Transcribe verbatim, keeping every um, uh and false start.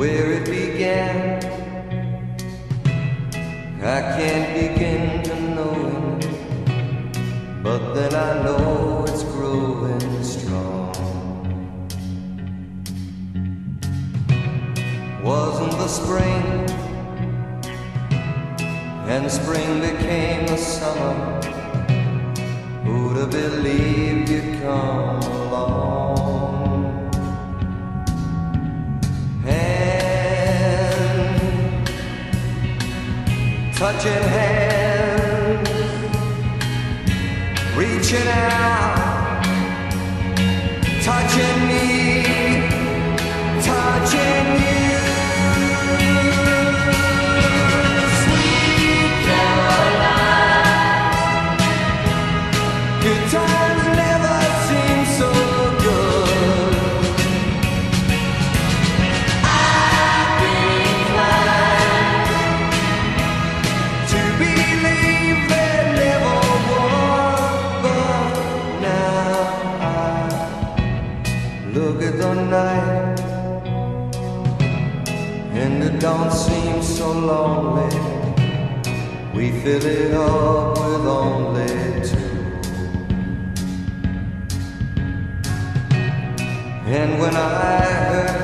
where it began. I can't begin to know it, but then I know it's growing strong. Wasn't the spring, and spring became the summer. Who'd have believed you'd come along? Hand, touching hands, reaching out, touching me, touching you. Good times never seem so good. I've been inclined to believe there never was, but now I look at the night and it don't seem so lonely. We fill it up with only two. And when I heard